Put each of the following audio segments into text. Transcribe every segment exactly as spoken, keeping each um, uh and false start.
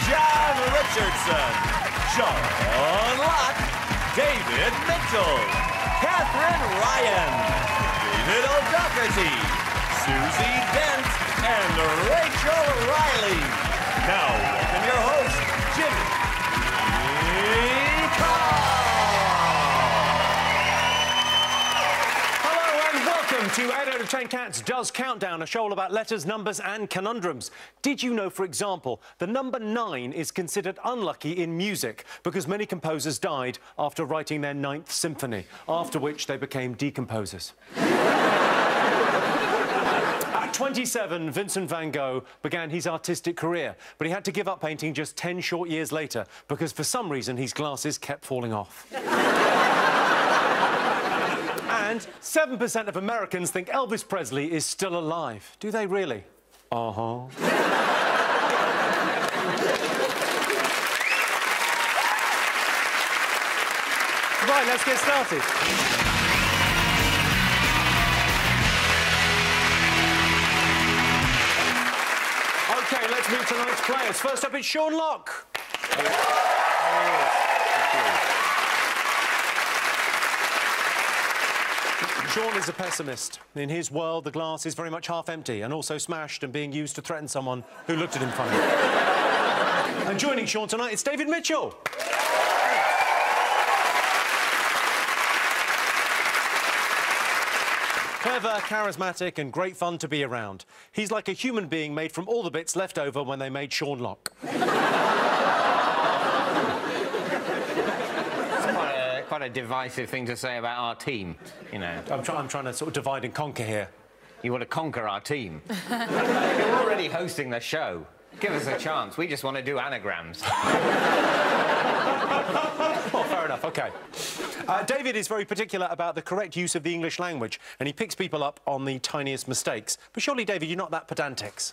John Richardson, Sean Locke, David Mitchell, Catherine Ryan, David O'Doherty, Susie Dent, and Rachel Riley. Now, welcome your host, Jimmy Carr. Hello and welcome to eight out of ten Cats Does Countdown, a show all about letters, numbers and conundrums. Did you know, for example, the number nine is considered unlucky in music because many composers died after writing their ninth symphony, after which they became decomposers? At twenty-seven, Vincent van Gogh began his artistic career, but he had to give up painting just ten short years later because, for some reason, his glasses kept falling off. And seven percent of Americans think Elvis Presley is still alive. Do they really? Uh-huh. Right, let's get started. OK, let's meet tonight's players. First up, it's Sean Locke. Sean is a pessimist. In his world, the glass is very much half empty and also smashed and being used to threaten someone who looked at him funny. And joining Sean tonight, it's David Mitchell. Clever, charismatic and great fun to be around. He's like a human being made from all the bits left over when they made Sean Locke. Quite a divisive thing to say about our team, you know. I'm, try I'm trying to sort of divide and conquer here. You want to conquer our team? You're already hosting the show. Give us a chance. We just want to do anagrams. Well, fair enough, OK. Uh, David is very particular about the correct use of the English language, and he picks people up on the tiniest mistakes. But surely, David, you're not that pedantic.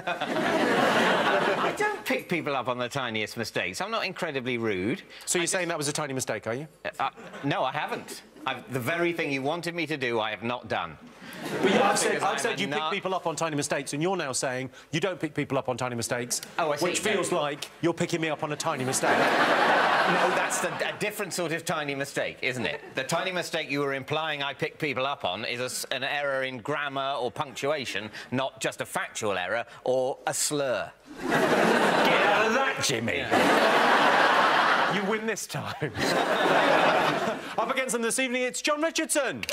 I don't pick people up on the tiniest mistakes. I'm not incredibly rude. So you're I saying just... that was a tiny mistake, are you? Uh, no, I haven't. I've... The very thing you wanted me to do, I have not done. But yeah, I've said, I've said you not... pick people up on tiny mistakes, and you're now saying you don't pick people up on tiny mistakes, oh, I see. which feels no. like you're picking me up on a tiny mistake. No, that's the, a different sort of tiny mistake, isn't it? The tiny mistake you were implying I pick people up on is a, an error in grammar or punctuation, not just a factual error or a slur. Get out of that, Jimmy. Yeah. You win this time. Up against them this evening, it's John Richardson.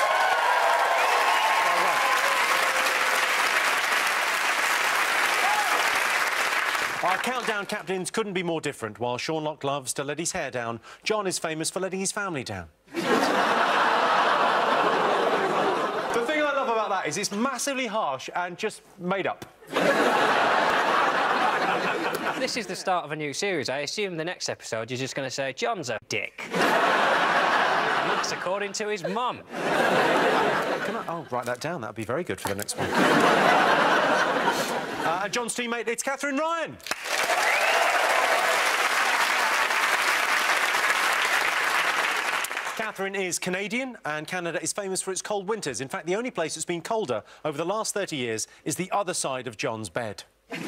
Our countdown captains couldn't be more different. While Sean Locke loves to let his hair down, John is famous for letting his family down. The thing I love about that is it's massively harsh and just made up. This is the start of a new series. I assume the next episode you're just going to say, John's a dick. And that's according to his mum. Can I... Oh, write that down. That would be very good for the next one. uh, and John's teammate, it's Catherine Ryan. Catherine is Canadian, and Canada is famous for its cold winters. In fact, the only place that's been colder over the last thirty years is the other side of John's bed.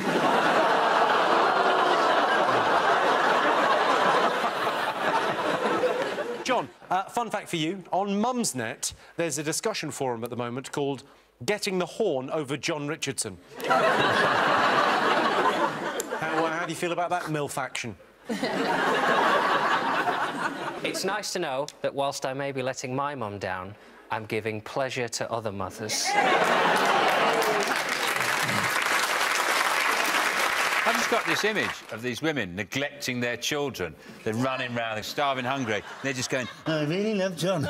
John, uh, fun fact for you. On Mumsnet, there's a discussion forum at the moment called Getting the Horn Over John Richardson. how, uh, how do you feel about that MILF action? It's nice to know that whilst I may be letting my mum down, I'm giving pleasure to other mothers. I've just got this image of these women neglecting their children. They're running around, they're starving hungry. They're just going, I really love John.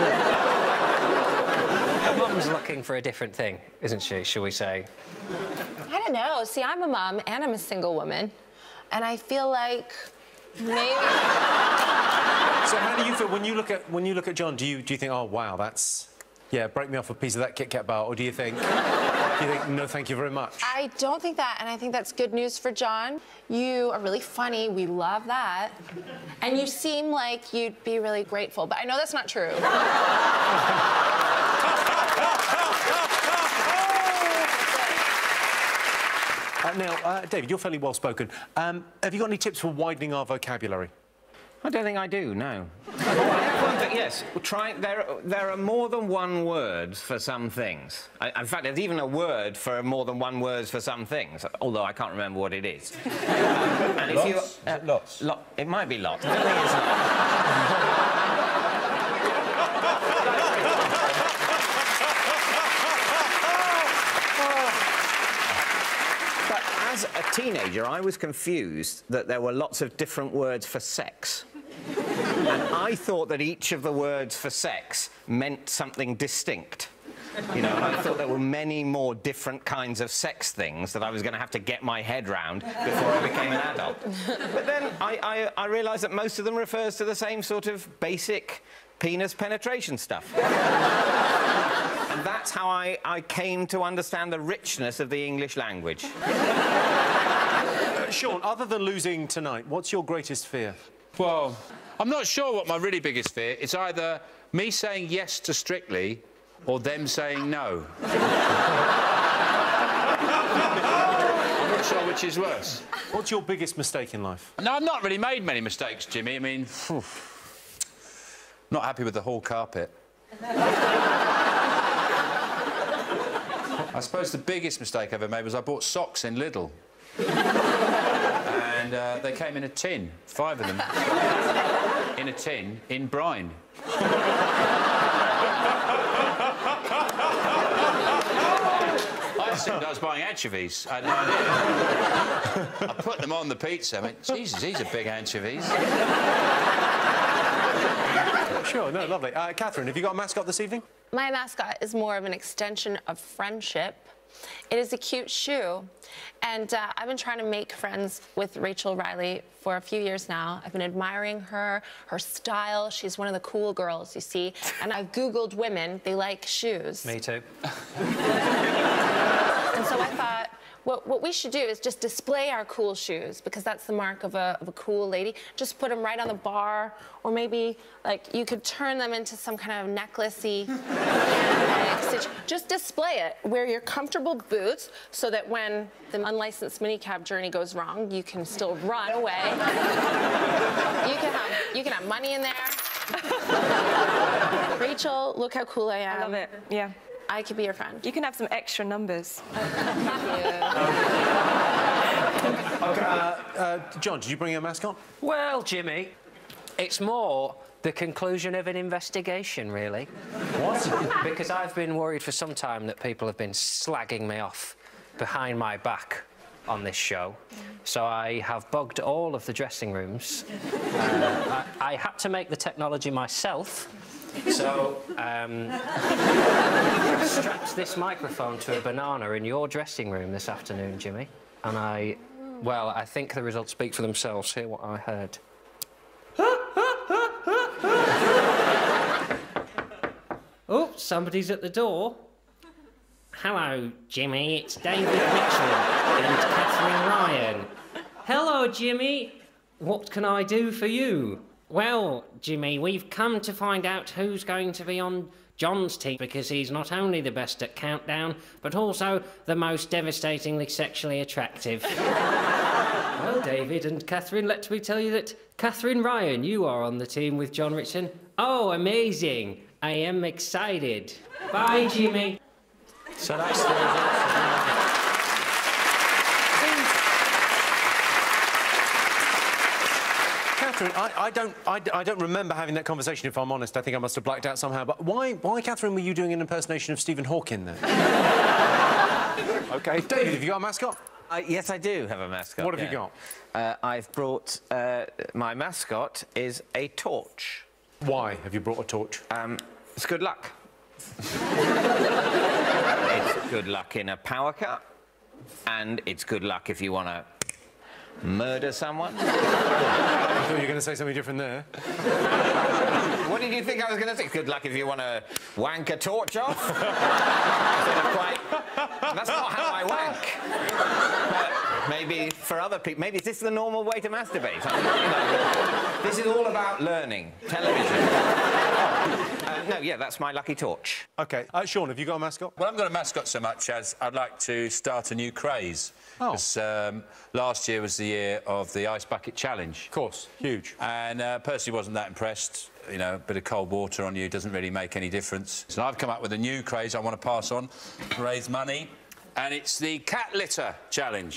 Mum's looking for a different thing, isn't she, shall we say? I don't know. See, I'm a mum and I'm a single woman, and I feel like maybe... So how do you feel when you look at when you look at John? Do you do you think, oh wow, that's yeah, break me off a piece of that Kit Kat bar, or do you think do you think no, thank you very much? I don't think that, and I think that's good news for John. You are really funny. We love that, and you seem like you'd be really grateful. But I know that's not true. Uh, now, uh, David, you're fairly well-spoken. Um, have you got any tips for widening our vocabulary? I don't think I do, no. One thing, yes, try, there, there are more than one words for some things. I, in fact, there's even a word for more than one words for some things, although I can't remember what it is. Um, and if lots? you, uh, is it lots? Lo it might be lots. I don't think it's lots. As a teenager, I was confused that there were lots of different words for sex. And I thought that each of the words for sex meant something distinct. You know, I thought there were many more different kinds of sex things that I was going to have to get my head round before I became an adult. But then I, I, I realised that most of them refers to the same sort of basic penis penetration stuff. And that's how I, I came to understand the richness of the English language. Uh, Sean, other than losing tonight, what's your greatest fear? Well, I'm not sure what my really biggest fear. It's either me saying yes to Strictly or them saying no. I'm not sure which is worse. What's your biggest mistake in life? No, I've not really made many mistakes, Jimmy. I mean, phew, not happy with the hall carpet. I suppose the biggest mistake I ever made was I bought socks in Lidl. And uh, they came in a tin, five of them, in a tin, in brine. I assumed I was buying anchovies. I had no idea. I put them on the pizza. I went, Jesus, these are big anchovies. Sure, no, lovely. Uh, Catherine, have you got a mascot this evening? My mascot is more of an extension of friendship. It is a cute shoe, and uh, I've been trying to make friends with Rachel Riley for a few years now. I've been admiring her, her style. She's one of the cool girls, you see. And I've Googled women. They like shoes. Me too. And so I thought, what, what we should do is just display our cool shoes, because that's the mark of a, of a cool lady. Just put them right on the bar, or maybe, like, you could turn them into some kind of necklace-y stitch. Just display it. Wear your comfortable boots so that when the unlicensed minicab journey goes wrong, you can still run away. You can have, you can have money in there. Rachel, look how cool I am. I love it, yeah. I could be your friend. You can have some extra numbers. OK, uh, uh, John, did you bring a mascot? Well, Jimmy, it's more the conclusion of an investigation, really. What? Because I've been worried for some time that people have been slagging me off behind my back on this show. So I have bugged all of the dressing rooms. Uh, I, I had to make the technology myself. So, um, I strapped this microphone to a banana in your dressing room this afternoon, Jimmy. And I, well, I think the results speak for themselves. Hear what I heard. Oh, somebody's at the door. Hello, Jimmy. It's David Mitchell and Catherine Ryan. Hello, Jimmy. What can I do for you? Well, Jimmy, we've come to find out who's going to be on John's team, because he's not only the best at Countdown, but also the most devastatingly sexually attractive. Well, David and Catherine, let me tell you that Catherine Ryan, you are on the team with John Richardson. Oh, amazing. I am excited. Bye, Jimmy. So that's the results. Catherine, I, I, don't, I, I don't remember having that conversation, if I'm honest. I think I must have blacked out somehow. But why, why, Catherine, were you doing an impersonation of Stephen Hawking then? OK, David, have you got a mascot? Uh, yes, I do have a mascot. What have yeah. you got? Uh, I've brought... Uh, my mascot is a torch. Why have you brought a torch? Um, it's good luck. It's good luck in a power cut, and it's good luck if you want to murder someone. I thought you were going to say something different there. What did you think I was going to say? Good luck if you want to wank a torch off. Quite... That's not how I wank. But maybe for other people, maybe is this the normal way to masturbate? I mean, you know, this is all about learning. Television. Oh, um, no, yeah, that's my lucky torch. OK. Uh, Sean, have you got a mascot? Well, I haven't got a mascot so much as I'd like to start a new craze. Oh. Because um, last year was the year of the Ice Bucket Challenge. Of course, huge. And uh, personally wasn't that impressed. You know, a bit of cold water on you doesn't really make any difference. So I've come up with a new craze I want to pass on, raise money, and it's the Cat Litter Challenge.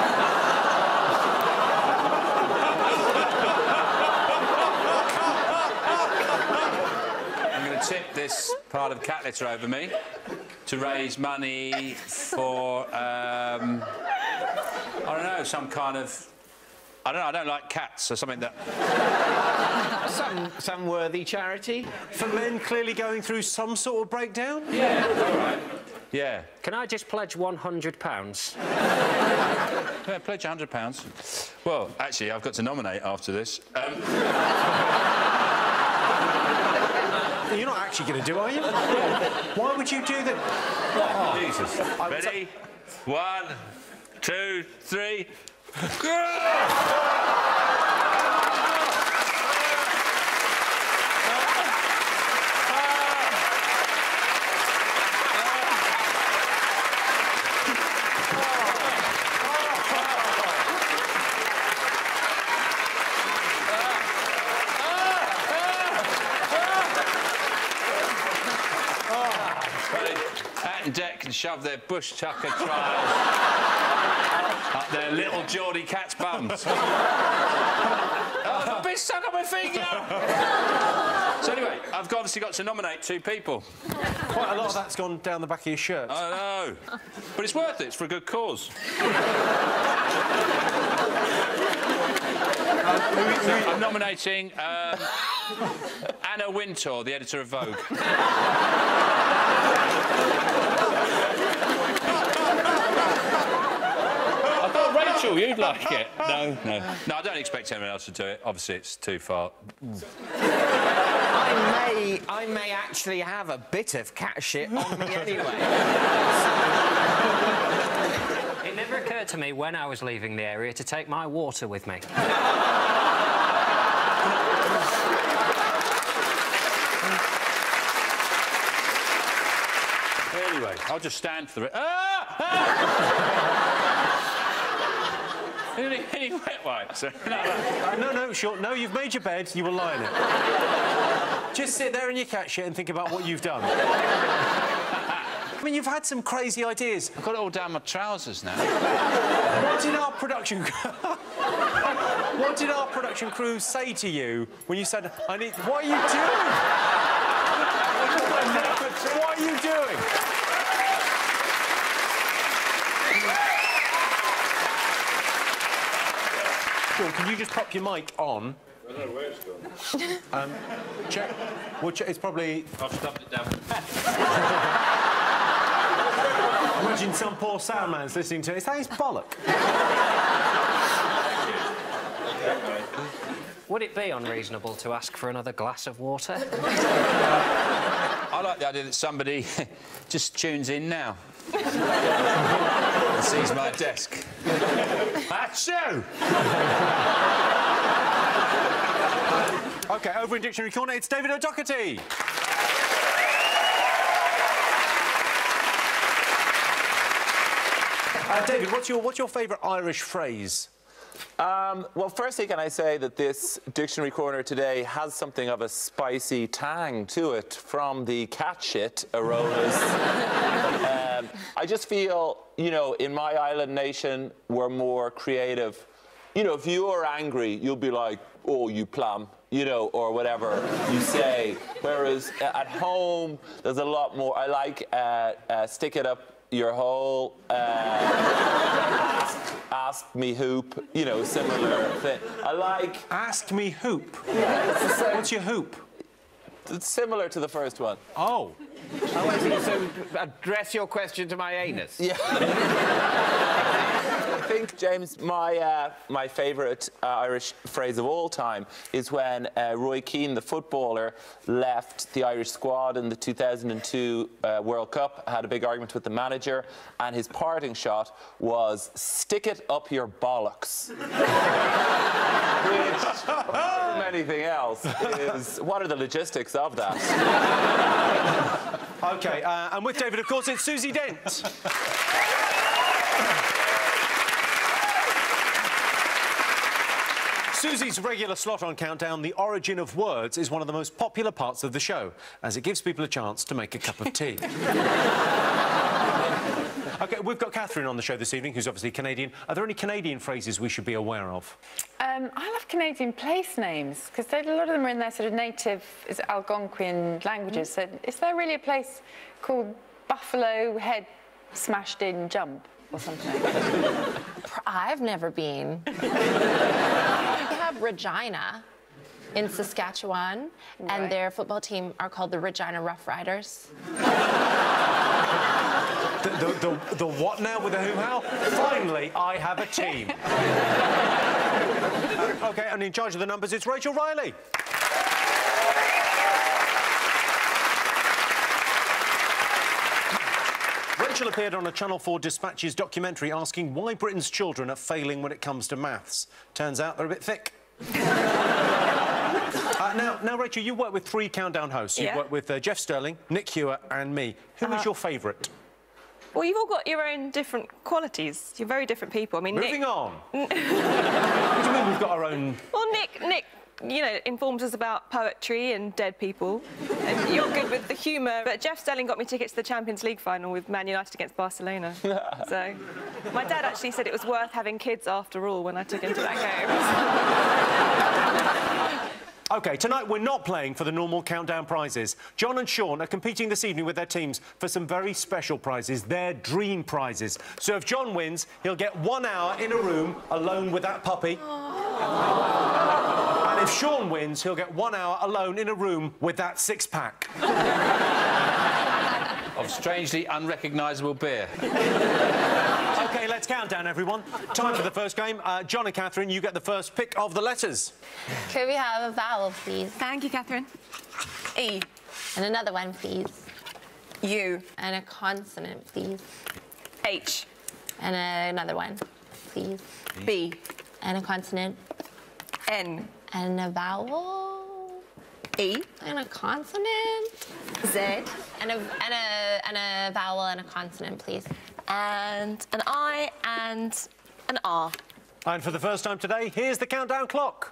I'm going to tip this pile of cat litter over me to raise money for, um, I don't know, some kind of... I don't know, I don't like cats, or something that... Some, some worthy charity? For men clearly going through some sort of breakdown? Yeah, all right. Yeah. Can I just pledge one hundred pounds? Yeah, pledge one hundred pounds. Well, actually, I've got to nominate after this. Um... You're not actually going to do, are you? Why would you do that? Oh, Jesus. Ready? One, two, three... Hat and Deck can shove their bush tucker trials up their little Geordie cat's bums. Oh, I've been stuck on my finger! So anyway, I've obviously got to nominate two people. Quite a lot of that's gone down the back of your shirt. I know. But it's worth it, it's for a good cause. I'm nominating um, Anna Wintour, the editor of Vogue. I thought, Rachel, you'd like it. No, no. No, I don't expect anyone else to do it. Obviously, it's too far. I may, I may actually have a bit of cat shit on me anyway. It never occurred to me when I was leaving the area to take my water with me. Anyway, I'll just stand for the... Ah! Ah! any, any wet wipes? No, no. Uh, no, no, sure. No, you've made your bed, you will lie in it. Just sit there in your cat shit and think about what you've done. I mean, you've had some crazy ideas. I've got it all down my trousers now. What did our production... what did our production crew say to you when you said, I need... What are you doing? What are you doing? Sean, can you just pop your mic on? I don't know where it's gone. Um, check. Well, check. It's probably... I've stuffed it down. Imagine some poor sound man's listening to it. It's that his bollock. Would it be unreasonable to ask for another glass of water? I like the idea that somebody just tunes in now. And sees my desk. Achoo! OK, over in Dictionary Corner, it's David O'Doherty. Uh, David, what's your, what's your favourite Irish phrase? Um, well, firstly, can I say that this Dictionary Corner today has something of a spicy tang to it from the cat shit aromas. um, I just feel, you know, in my island nation, we're more creative. You know, if you're angry, you'll be like, oh, you plum, you know, or whatever you say. Whereas at home, there's a lot more. I like uh, uh, stick it up your hole, uh, ask, ask me hoop, you know, similar thing. I like... Ask me hoop? Yeah, it's the same. What's your hoop? It's similar to the first one. Oh. Oh, I see. So address your question to my anus. Yeah. I think, James, my uh, my favourite uh, Irish phrase of all time is when uh, Roy Keane, the footballer, left the Irish squad in the two thousand two uh, World Cup, had a big argument with the manager, and his parting shot was, "Stick it up your bollocks." Which, more than anything else, is what are the logistics of that? OK, uh, and with David, of course, it's Susie Dent. Susie's regular slot on Countdown, The Origin of Words, is one of the most popular parts of the show, as it gives people a chance to make a cup of tea. OK, we've got Catherine on the show this evening, who's obviously Canadian. Are there any Canadian phrases we should be aware of? Um, I love Canadian place names, because a lot of them are in their sort of native is it Algonquian languages. So is there really a place called Buffalo Head Smashed In Jump or something? I've never been. We have Regina in Saskatchewan, Right. and their football team are called the Regina Rough Riders. The, the, the, the what now with the who how? Finally, I have a team. uh, OK, and in charge of the numbers, it's Rachel Riley. Rachel appeared on a Channel four Dispatches documentary asking why Britain's children are failing when it comes to maths. Turns out they're a bit thick. uh, now, now, Rachel, you work with three Countdown hosts. You've Yeah. worked with uh, Jeff Sterling, Nick Hewer and me. Who Uh-huh. is your favourite? Well, you've all got your own different qualities. You're very different people. I mean, Moving Nick... on. What do you mean we've got our own... Well, Nick, Nick, you know, informs us about poetry and dead people. And you're good with the humour. But Jeff Sterling got me tickets to the Champions League final with Man United against Barcelona. So, my dad actually said it was worth having kids after all when I took him to that game. OK, tonight we're not playing for the normal Countdown prizes. John and Sean are competing this evening with their teams for some very special prizes, their dream prizes. So if John wins, he'll get one hour in a room alone with that puppy. And if Sean wins, he'll get one hour alone in a room with that six-pack. Of strangely unrecognisable beer. OK, let's count down, everyone. Time for the first game. Uh, John and Catherine, you get the first pick of the letters. Could we have a vowel, please? Thank you, Catherine. E. And another one, please. U. And a consonant, please. H. And a, another one, please. B. And a consonant. N. And a vowel. E. And a consonant. Z. And a, and a, and a vowel and a consonant, please. And an I and an R. And for the first time today, here's the countdown clock.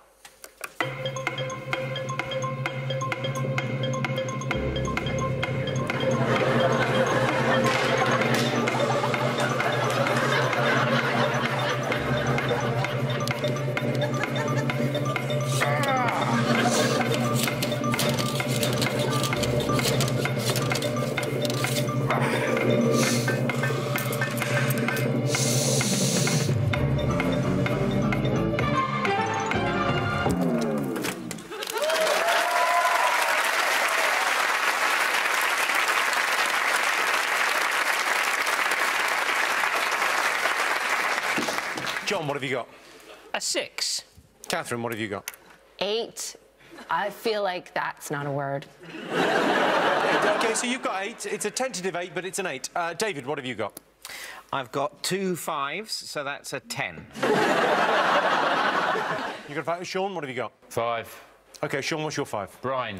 John, what have you got? A six. Catherine, what have you got? Eight. I feel like that's not a word. OK, so you've got eight. It's a tentative eight, but it's an eight. Uh, David, what have you got? I've got two fives, so that's a ten. You got a five? Sean, what have you got? Five. OK, Sean, what's your five? Brine.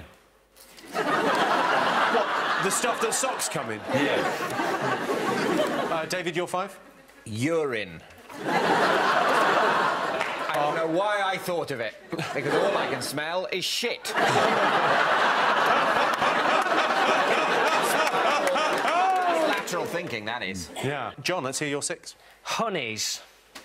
The stuff that socks come in? Yeah. Uh, David, your five? Urine. I don't know why I thought of it, because all I can smell is shit. It's lateral thinking, that is. Yeah. John, let's hear your six. Honeys.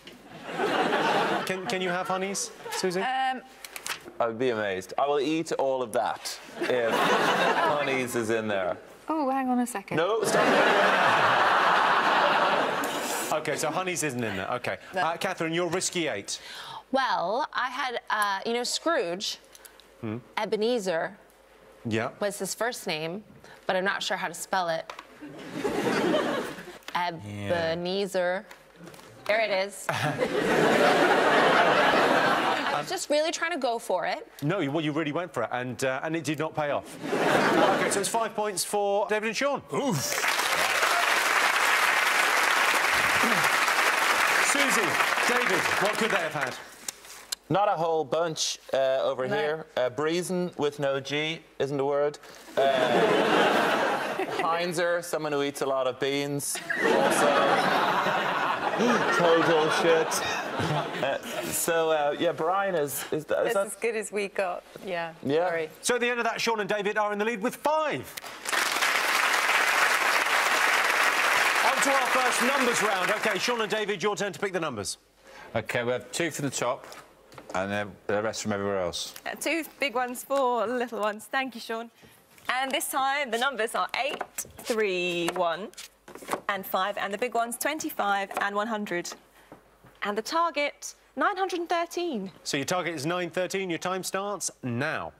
Can, can you have honeys, Susie? Um, I'd be amazed. I will eat all of that if honeys is in there. oh, hang on a second. No, stop. OK, so honeys isn't in there. OK. Uh, Catherine, your risky eight. Well, I had, uh, you know, Scrooge, Hmm. Ebenezer Yeah. was his first name, but I'm not sure how to spell it. Ebenezer. There it is. I was just really trying to go for it. No, you- well, you really went for it, and uh, and it did not pay off. OK, so it's five points for David and Sean. Oof. Susie, David, what could they have had? Not a whole bunch uh, over No. here. Uh, Breezen with no G isn't a word. Uh, Heinzer, someone who eats a lot of beans. Also, total shit. Uh, so uh, yeah, Brian is is, that, is It's that? as good as we got. Yeah. Yeah. Sorry. So at the end of that, Sean and David are in the lead with five. On to our first numbers round. OK, Sean and David, your turn to pick the numbers. OK, we have two for the top, and then the rest from everywhere else. Uh, two big ones, four little ones. Thank you, Sean. And this time the numbers are eight, three, one, and five, and the big ones twenty-five and one hundred. And the target nine hundred thirteen. So your target is nine thirteen. Your time starts now.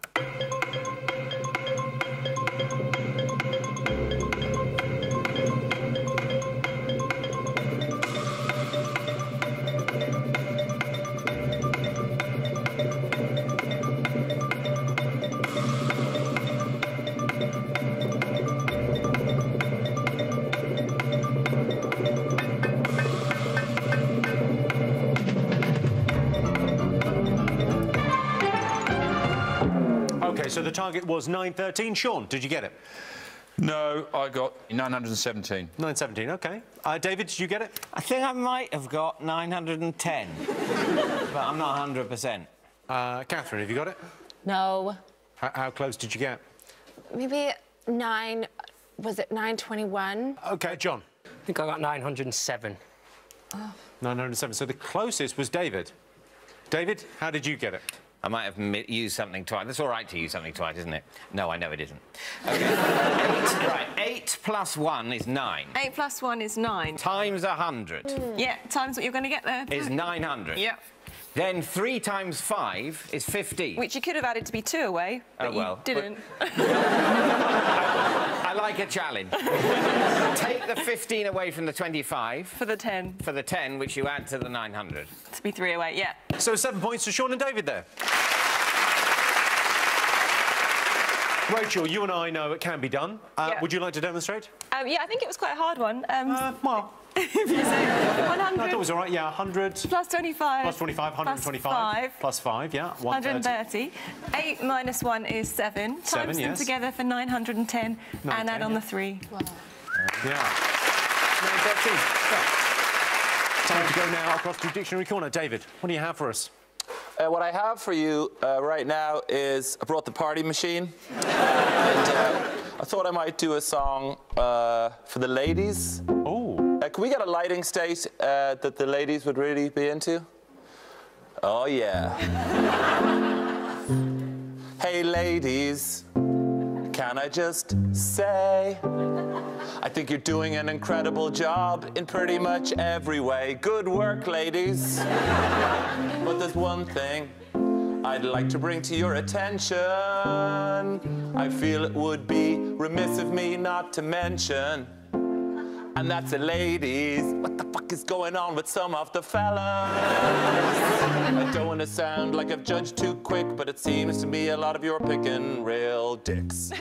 OK, so the target was nine thirteen. Sean, did you get it? No, I got nine hundred seventeen. nine seventeen, OK. Uh, David, did you get it? I think I might have got nine hundred ten, but I'm not one hundred percent. Uh, Catherine, have you got it? No. H how close did you get? Maybe nine, was it nine twenty-one? OK, John. I think I got nine hundred seven. nine hundred seven. So the closest was David. David, how did you get it? I might have mi- used something twice. It's all right to use something twice, isn't it? No, I know it isn't. OK. eight, right, eight plus one is nine. Eight plus one is nine. Times a hundred Yeah, times what you're going to get there. is nine hundred. Yep. Then three times five is fifteen. Which you could have added to be two away, but Oh, well, you didn't. I like a challenge. Take the fifteen away from the twenty-five For the ten. for the ten, which you add to the nine hundred. To be three away, yeah. So seven points to Sean and David there. Rachel, you and I know it can be done. Uh, Yeah. Would you like to demonstrate? Um, yeah, I think it was quite a hard one. Um, Uh, well, if you say one no, I hundred thought it was all right. Yeah, one hundred plus twenty-five. plus twenty-five, one hundred twenty-five. Plus five. Plus five, yeah. one hundred one thirty. thirty. eight minus one is seven. Seven, Times them yes. together for nine hundred ten. Nine, and add ten, on yeah. the three. Yeah. nine thirteen. Time to go now across to Dictionary Corner. David, what do you have for us? Uh, what I have for you uh, right now is I brought the party machine, and uh, I thought I might do a song uh, for the ladies. Oh. Uh, can we get a lighting state uh, that the ladies would really be into? Oh, yeah. Hey, ladies, can I just say, I think you're doing an incredible job in pretty much every way. Good work, ladies. But there's one thing I'd like to bring to your attention. I feel it would be remiss of me not to mention. And that's the ladies. What the fuck is going on with some of the fellas? I don't want to sound like I've judged too quick, but it seems to me a lot of you are picking real dicks.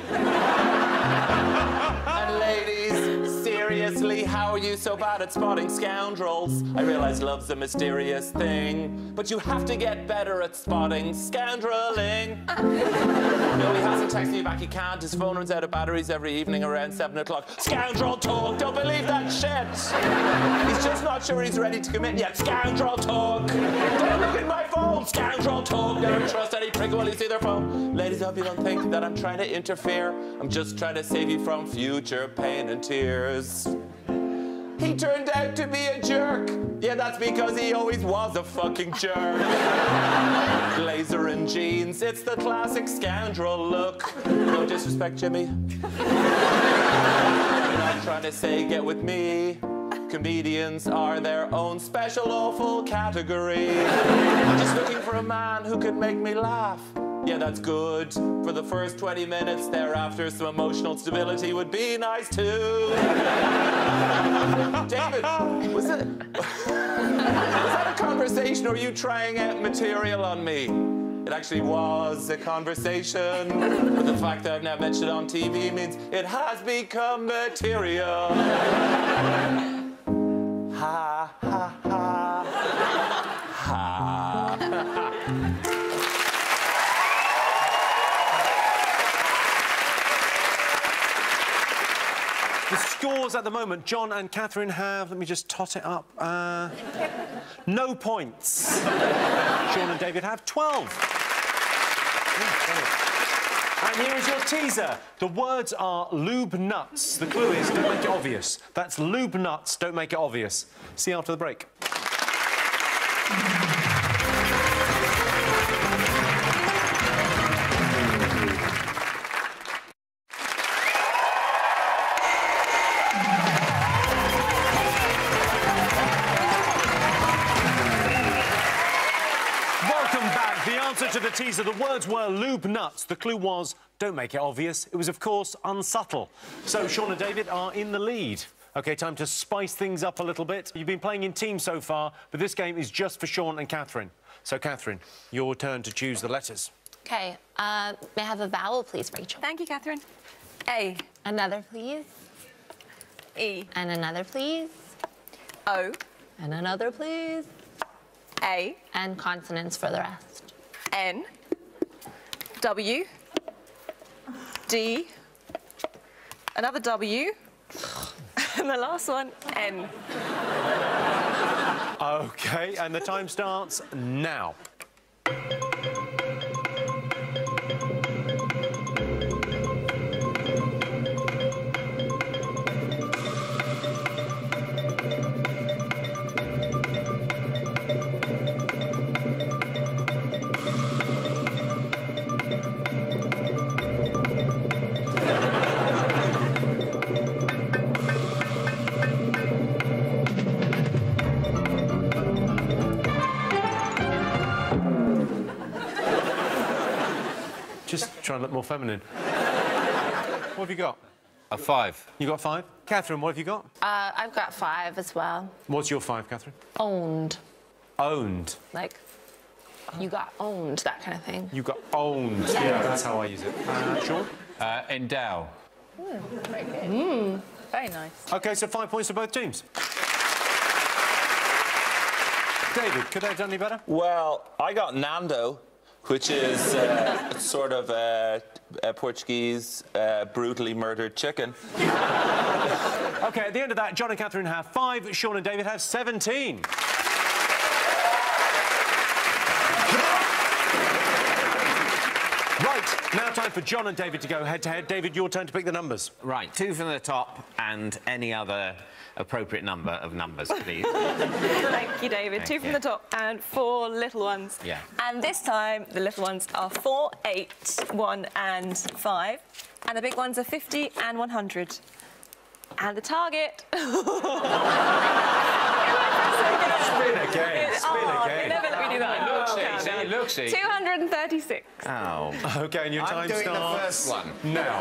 And ladies, seriously, how are you so bad at spotting scoundrels? I realize love's a mysterious thing, but you have to get better at spotting scoundreling. No, he hasn't texted me back, he can't. His phone runs out of batteries every evening around seven o'clock. Scoundrel talk, don't believe that shit. He's just not sure he's ready to commit yet. Scoundrel talk. Don't look at my phone. Scoundrel talk. Never trust any prick while you see their phone. Ladies, I hope you don't think that I'm trying to interfere. I'm just trying to save you from future pain and tears. He turned out to be a jerk. Yeah, that's because he always was a fucking jerk. Blazer and jeans, it's the classic scoundrel look. No disrespect, Jimmy. I'm not trying to say get with me. Comedians are their own special awful category. I'm just looking for a man who can make me laugh. Yeah, that's good. For the first twenty minutes, thereafter, some emotional stability would be nice too. David, was it... was that a conversation, or were you trying out material on me? It actually was a conversation, but the fact that I've now mentioned it on T V means it has become material. Ha, ha, ha. Ha. The scores at the moment, John and Catherine have, let me just tot it up, uh, no points. Sean and David have twelve. And here is your teaser. The words are lube nuts. The clue is don't make it obvious. That's lube nuts, don't make it obvious. See you after the break. To the teaser, the words were lube nuts. The clue was, don't make it obvious. It was, of course, unsubtle. So Sean and David are in the lead. OK, time to spice things up a little bit. You've been playing in teams so far, but this game is just for Sean and Catherine. So, Catherine, your turn to choose the letters. OK, uh, may I have a vowel, please, Rachel? Thank you, Catherine. A. Another, please. E. And another, please. O. And another, please. A. And consonants for the rest. N. W. D. Another W. And the last one, N. OK, and the time starts now. Just trying to look more feminine. What have you got? A five. You got five? Catherine, what have you got? Uh, I've got five as well. What's your five, Catherine? Owned. Owned. Like, you got owned, that kind of thing. You got owned. Yeah, yeah, that's how I use it. Uh, Sean? Uh, endow. Mm, very good. Mm. Very nice. OK, so five points to both teams. David, could they have done any better? Well, I got Nando, which is uh, sort of uh, a Portuguese uh, brutally murdered chicken. OK, at the end of that, John and Catherine have five, Sean and David have seventeen. Right, now time for John and David to go head-to-head. David, your turn to pick the numbers. Right, two from the top and any other appropriate number of numbers, please. Thank you, David. Thank two from you. the top and four little ones. Yeah. And this time, the little ones are four, eight, one, and five. And the big ones are fifty and one hundred. And the target... Spin again, spin oh, again. Never let me do that. Looks easy, looks easy. two hundred thirty-six. Oh. OK, and your time I'm doing starts... the first one. now.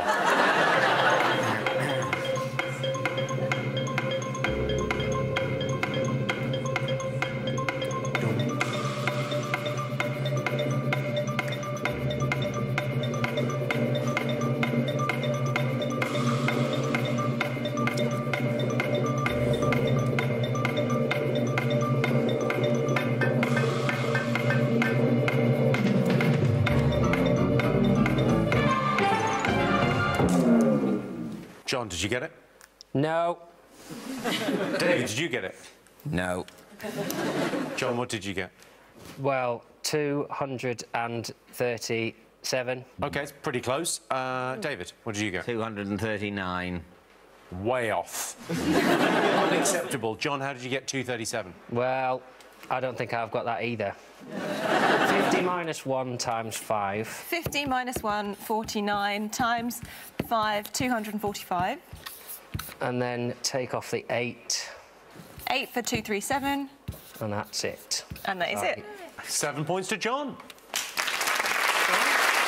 John, did you get it? No. David, did you get it? No. John, what did you get? Well, two hundred thirty-seven. OK, it's pretty close. Uh, David, what did you get? two hundred thirty-nine. Way off. Unacceptable. John, how did you get two thirty-seven? Well, I don't think I've got that either. fifty minus one times five. fifty minus one, forty-nine, times five, two hundred forty-five. And then take off the eight. eight for two thirty-seven. And that's it. And that is Right. it. Seven points to John.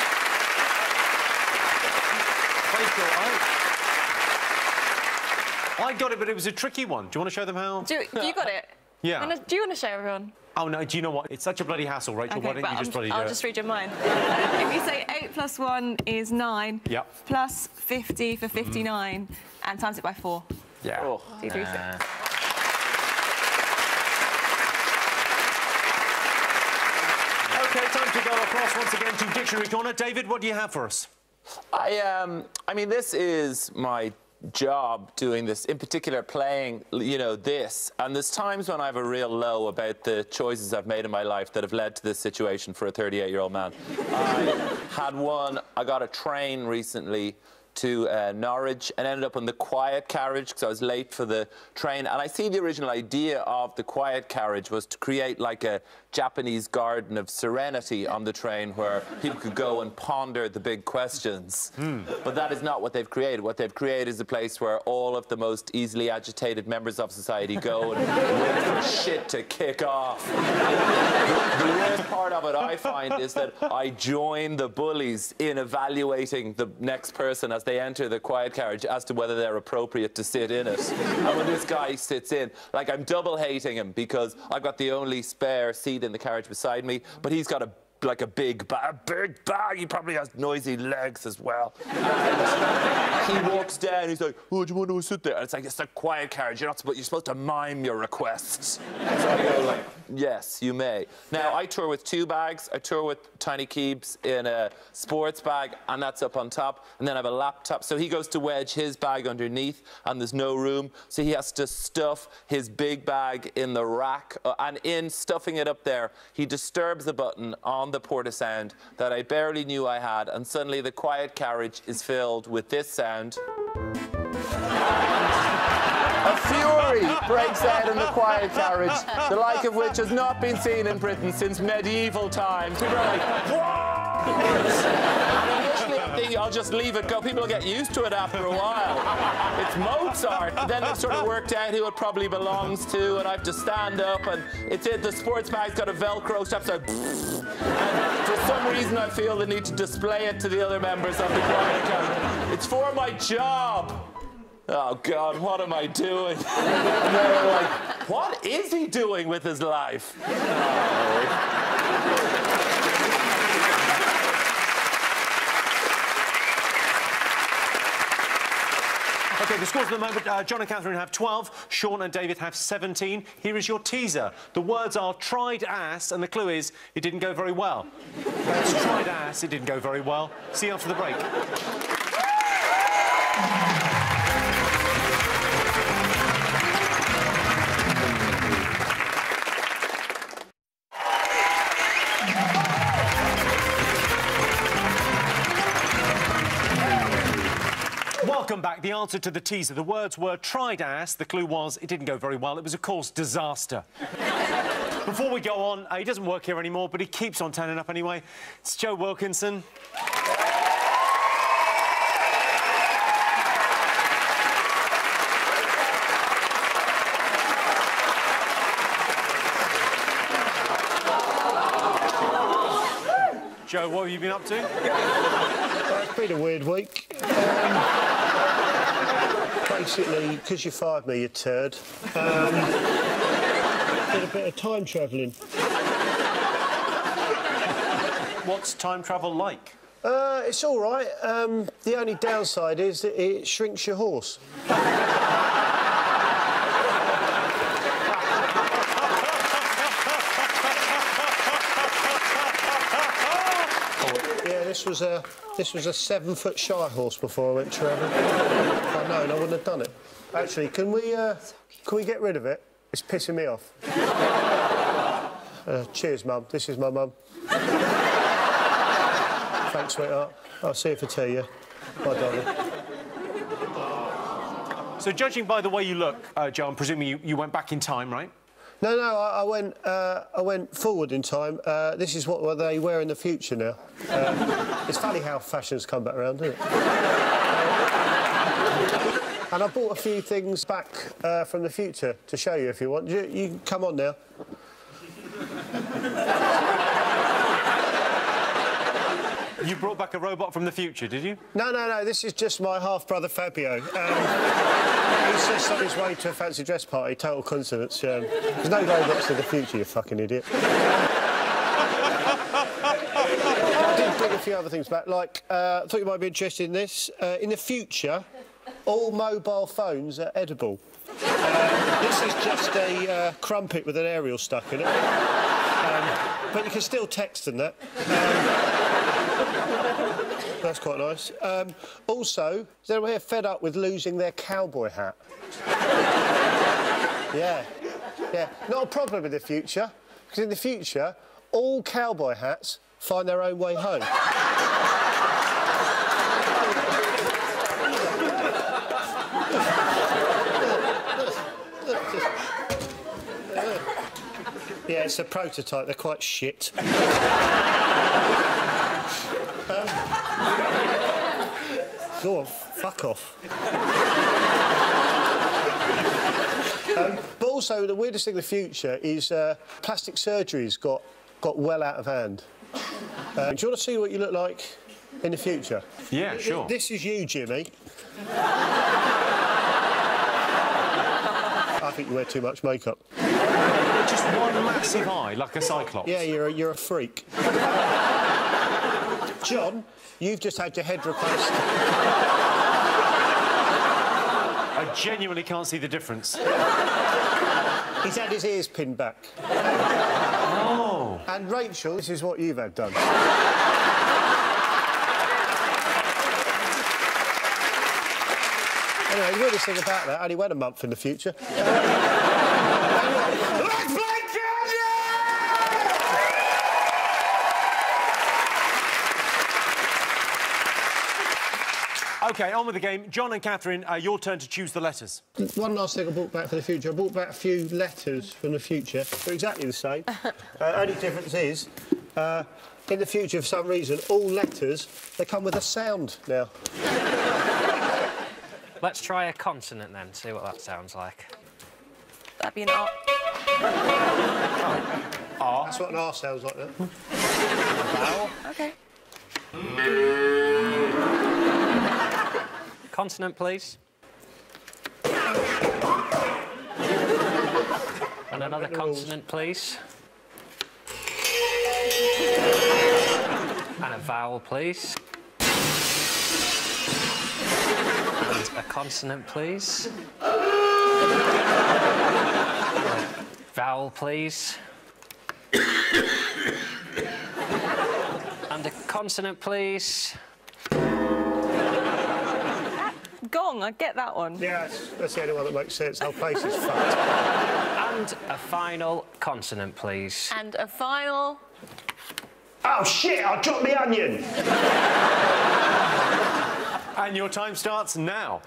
Michael. I... I got it, but it was a tricky one. Do you want to show them how? Do you, you got it? Yeah. Wanna, do you want to show everyone? Oh, no, do you know what? It's such a bloody hassle, Rachel. Okay, Why don't but you just I'm- bloody do I'll it? just read your mind. If you say eight plus one is nine, Yep. plus fifty for fifty-nine, mm. and times it by four. Yeah. Oh. Two, three, six. Uh, OK, time to go across once again to Dictionary Corner. David, what do you have for us? I, um, I mean, this is my job doing this, in particular playing, you know, this. And there's times when I have a real low about the choices I've made in my life that have led to this situation for a thirty-eight-year-old man. I had one, I got a train recently to uh, Norwich and ended up on the quiet carriage because I was late for the train. And I see the original idea of the quiet carriage was to create like a Japanese garden of serenity on the train where people could go and ponder the big questions. Mm. But that is not what they've created. What they've created is a place where all of the most easily agitated members of society go and wait for shit to kick off. The, the worst part of it, I find, is that I join the bullies in evaluating the next person as they enter the quiet carriage as to whether they're appropriate to sit in it. And when this guy sits in, like, I'm double hating him because I've got the only spare seat in the carriage beside me, but he's got a like a big bag, big bag. He probably has noisy legs as well. And he walks down. He's like, "Oh, do you want to sit there?" And it's like, it's a quiet carriage. You're not supposed. You're supposed to mime your requests. So I go like, "Yes, you may." Now I tour with two bags. I tour with Tiny Keebs in a sports bag, and that's up on top. And then I have a laptop. So he goes to wedge his bag underneath, and there's no room. So he has to stuff his big bag in the rack. Uh, and in stuffing it up there, he disturbs a button on the porta sound that I barely knew I had, and suddenly the quiet carriage is filled with this sound. A fury breaks out in the quiet carriage, the like of which has not been seen in Britain since medieval times. People are like, "Whoa!" And initially I'm thinking, I'll just leave it go. People will get used to it after a while. It's Mozart. And then it sort of worked out who it probably belongs to, and I have to stand up, and it's it. The sports bag's got a Velcro strap, so and for some reason I feel the need to display it to the other members of the quiet carriage. It's for my job. Oh, God, what am I doing? And they're like, what is he doing with his life? Oh. OK, the scores at the moment, uh, John and Catherine have twelve, Sean and David have seventeen. Here is your teaser. The words are tried ass, and the clue is it didn't go very well. That's tried ass, it didn't go very well. See you after the break. Welcome back. The answer to the teaser. The words were tried ass. The clue was it didn't go very well. It was, of course, disaster. Before we go on, uh, he doesn't work here anymore, but he keeps on turning up anyway. It's Joe Wilkinson. Joe, what have you been up to? Well, it's been a weird week. Um, basically, because you fired me, you turd, um, did a bit of time travelling. What's time travel like? Uh, it's all right. Um, the only downside is that it shrinks your horse. This was a this was a seven-foot shy horse before I went travelling. I know, and I wouldn't have done it. Actually, can we uh, can we get rid of it? It's pissing me off. Uh, cheers, Mum. This is my mum. Thanks, sweetheart. I'll see you for tea, yeah? Bye, darling. So, judging by the way you look, uh, Joe, I'm presuming you, you went back in time, right? No, no, I, I went. Uh, I went forward in time. Uh, this is what they wear in the future now. Uh, it's funny how fashion's come back around, isn't it? Uh, and I bought a few things back uh, from the future to show you if you want. You, you can come on now. You brought back a robot from the future, did you? No, no, no, this is just my half-brother Fabio. Um, he's just on his way to a fancy dress party, total coincidence. Um, there's no robots in the future, you fucking idiot. I did bring a few other things back, like, uh, I thought you might be interested in this. Uh, in the future, all mobile phones are edible. Uh, this is just a uh, crumpet with an aerial stuck in it. Um, but you can still text and that. Um, that's quite nice. Um, also, is anyone here fed up with losing their cowboy hat? Yeah. Yeah. Not a problem in the future, because in the future, all cowboy hats find their own way home. Yeah, it's a prototype. They're quite shit. um, go on, fuck off. um, but also, the weirdest thing in the future is uh, plastic surgery's got got well out of hand. Uh, do you want to see what you look like in the future? Yeah, sure. This is you, Jimmy. I think you wear too much makeup. Just one massive eye, like a cyclops. Yeah, you're a, you're a freak. John, you've just had your head replaced. I genuinely can't see the difference. He's had his ears pinned back. Oh. And Rachel, this is what you've had done. Anyway, the weirdest thing about that, I only went a month in the future. Let's play OK, on with the game. John and Catherine, uh, your turn to choose the letters. One last thing I brought back for the future. I brought back a few letters from the future. They're exactly the same. uh, only difference is, uh, in the future, for some reason, all letters, they come with a sound now. Let's try a consonant then, see what that sounds like. That'd be an R. R. That's what an R sounds like, that. Vowel. OK. Consonant, please. And another consonant, please. And a vowel, please. And a consonant, please. Vowel, please. And a consonant, please. Gong, I get that one. Yeah, that's, that's the only one that makes sense. The whole place is fucked. And a final consonant, please. And a final... Oh, shit, I dropped my onion! And your time starts now.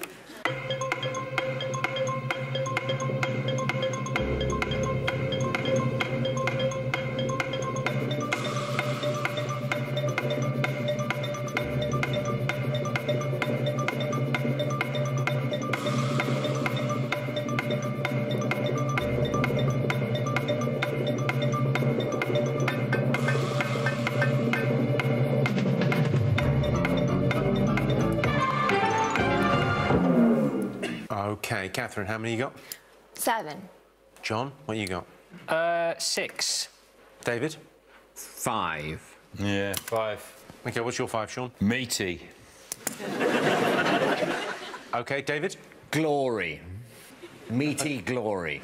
OK, Catherine, how many you got? Seven. John, what you got? Uh, six. David? Five. Yeah, five. OK, what's your five, Sean? Meaty. OK, David? Glory. Meaty glory.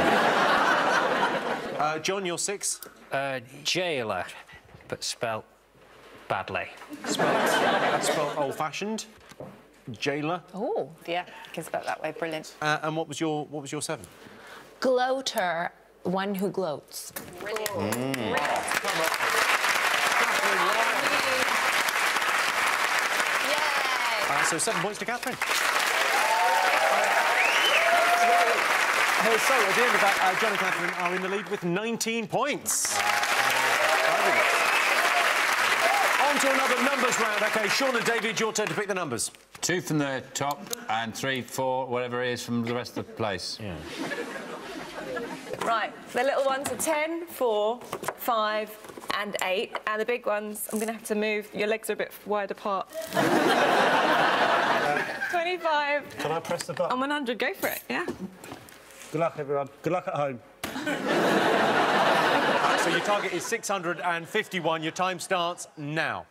Uh, John, your six? Uh, jailer, but spelt badly. Spelled, spelled old-fashioned. Jailer. Oh, yeah, you can spell it that way. Brilliant. Uh, and what was your what was your seven? Gloater, one who gloats. Brilliant. Mm. Uh, so seven points to Catherine. Uh, so at the end of that, uh, John and Catherine are in the lead with nineteen points. On to another numbers round. OK, Sean and David, your turn to pick the numbers. Two from the top and three, four, whatever it is from the rest of the place. Yeah. Right, the little ones are ten, four, five and eight. And the big ones, I'm going to have to move. Your legs are a bit wide apart. twenty-five. Can I press the button? On one hundred, go for it, yeah. Good luck, everyone. Good luck at home. So your target is six hundred fifty-one. Your time starts now.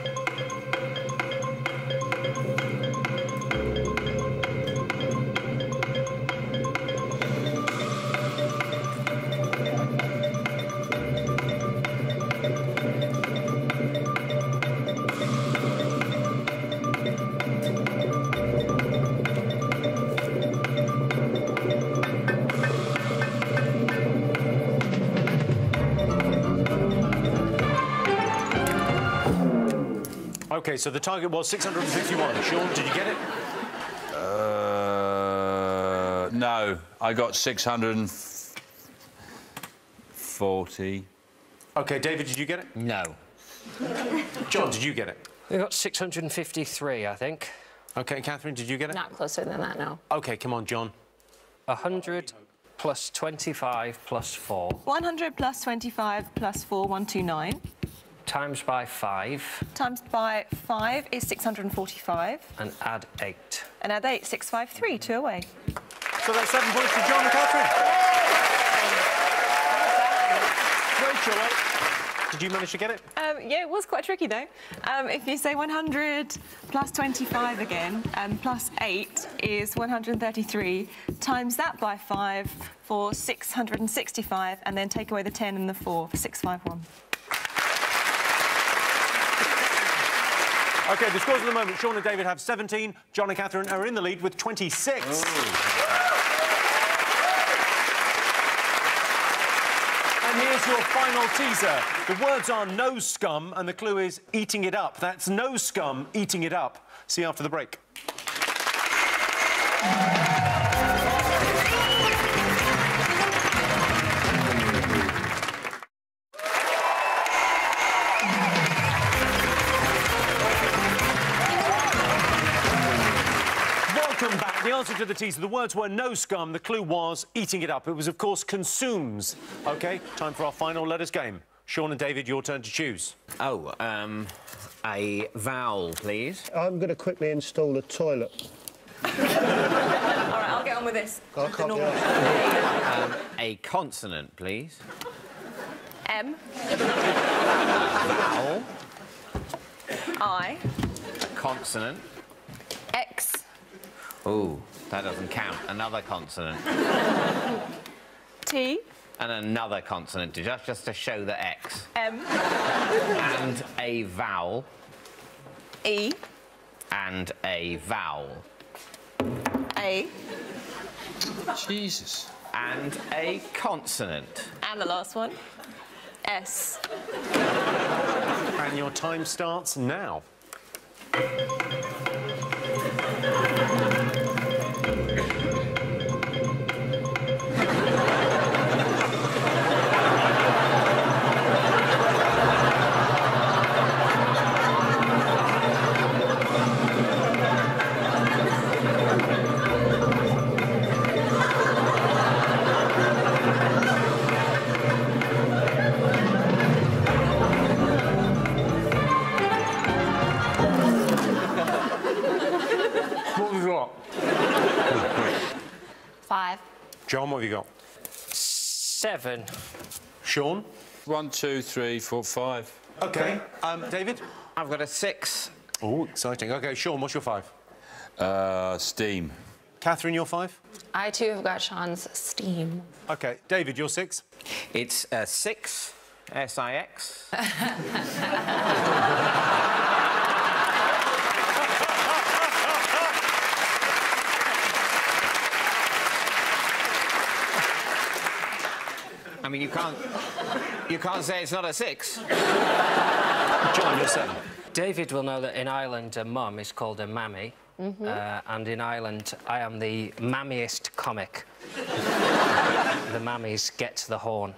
OK, so the target was six hundred fifty-one. Sean, did you get it? Uh, no, I got six hundred forty. OK, David, did you get it? No. John, did you get it? We got six hundred fifty-three, I think. OK, Catherine, did you get it? Not closer than that, no. OK, come on, John. one hundred plus twenty-five plus four. one hundred plus twenty-five plus four, one hundred twenty-nine. Times by five. Times by five is six hundred forty-five. And add eight. And add eight, six five three, two away. So that's seven points to John and Catherine. Rachel, did you manage to get it? Um, yeah, it was quite tricky, though. Um, if you say one hundred plus twenty-five again, um, plus eight is one hundred thirty-three. Times that by five for six hundred sixty-five, and then take away the ten and the four for six five one. OK, the scores at the moment, Sean and David have seventeen. John and Catherine are in the lead with twenty-six. And here's your final teaser. The words are no scum, and the clue is eating it up. That's no scum, eating it up. See you after the break. Welcome back. The answer to the teaser, the words were no scum. The clue was eating it up. It was, of course, consumes. OK, time for our final letters game. Sean and David, your turn to choose. Oh, um, a vowel, please. I'm going to quickly install a toilet. All right, I'll get on with this. I The can't be normal. arsed. Um, a consonant, please. M. Vowel. I. A consonant. X. Ooh, that doesn't count. Another consonant. T. And another consonant, just, just to show the X. M. And a vowel. E. And a vowel. A. Jesus. And a consonant. And the last one. S. And your time starts now. What have you got? Five. John, what have you got? Seven. Sean? One, two, three, four, five. OK. Um, David? I've got a six. Oh, exciting. OK, Sean, what's your five? Uh, steam. Catherine, your five? I, too, have got Sean's steam. OK. David, your six? It's a six. S I X. I mean, you can't... You can't say it's not a six. John, your seven. David will know that in Ireland, a mum is called a mammy. Mm-hmm. uh, and in Ireland, I am the mammiest comic. The mammies get to the horn.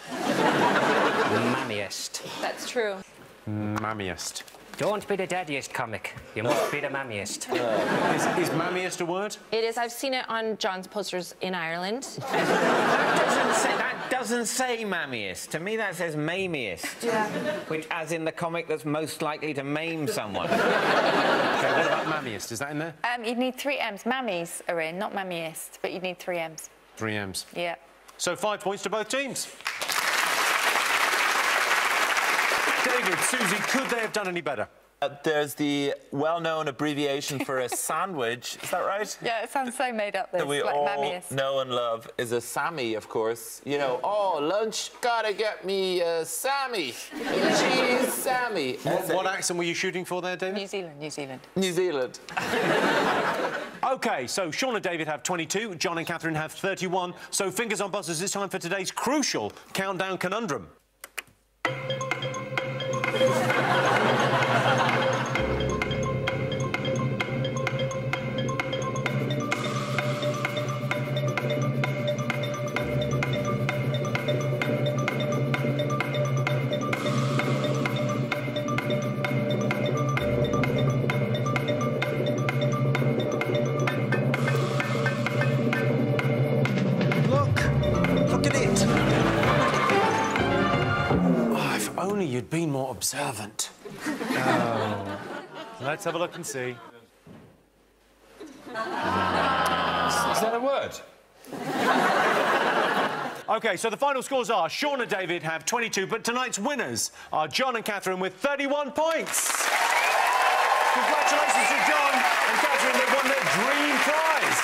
Mammiest. That's true. Mammiest. Don't be the daddiest comic. You must be the mammiest. Is, is mammiest a word? It is. I've seen it on John's posters in Ireland. That doesn't, say, that doesn't say mammiest. To me, that says maimiest. Yeah. Which, as in the comic that's most likely to maim someone. OK, what about mammiest? Is that in there? Um, you'd need three M's. Mammies are in, not mammiest, but you'd need three M's. Three M's. Yeah. So five points to both teams. David, Susie, could they have done any better? Uh, there's the well-known abbreviation for a sandwich. Is that right? Yeah, it sounds so made up, this, That we like all mammiest. know and love is a Sammy, of course. You know, oh, lunch, gotta get me a Sammy. Cheese Sammy. What, what accent were you shooting for there, David? New Zealand, New Zealand. New Zealand. OK, so Sean and David have twenty-two, John and Catherine have thirty-one. So fingers on buzzers, it's time for today's crucial countdown conundrum. Only you'd been more observant. Oh. Let's have a look and see. Is that a word? OK, so the final scores are Sean and David have twenty-two, but tonight's winners are John and Catherine with thirty-one points. Congratulations to John and Catherine, they've won their dream prize.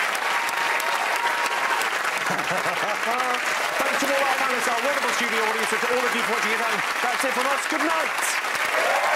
Thanks to all our panelists, our wonderful studio audience, and to all of you watching at home. That's it from us. Good night.